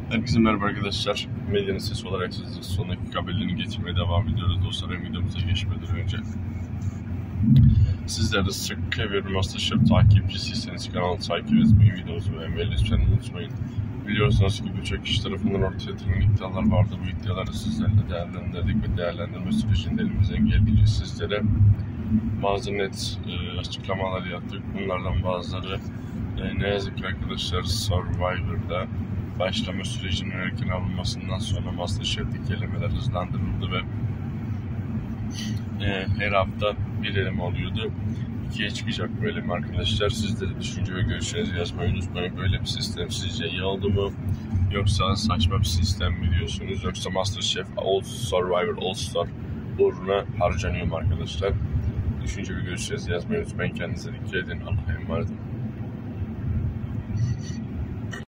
Herkese merhaba arkadaşlar. Medyanın sesi olarak sizin son dakika haberlerini getirmeye devam ediyoruz dostlar. Videomuza geçmeden önce sizler de sıkı bir MasterChef takipçisiyseniz kanalı takip etmeyi, videomuzu beğenmeyi lütfen unutmayın. Biliyorsunuz ki birçok kişi tarafından ortaya atılan iddialar vardı. Bu iddiaları sizlerle değerlendirdik ve değerlendirme sürecinde elimizden geldiğince sizlere bazı net açıklamalar yaptık. Bunlardan bazıları ne yazık ki arkadaşlar Survivor'da başlama sürecinin erken alınmasından sonra MasterChef'teki elemeler hızlandırıldı ve her hafta bir eleme oluyordu. 2'ye çıkacak bu eleme arkadaşlar. Siz de düşünce ve görüşlerinizi yazmayı unutmayın. Böyle bir sistem sizce iyi oldu mu? Yoksa saçma bir sistem mi diyorsunuz? Yoksa MasterChef Survivor All Star uğruna harcanıyor mu arkadaşlar? Düşünce ve görüşlerinizi yazmayı unutmayın. Kendinize dikkat edin. Allah'a emanet olun.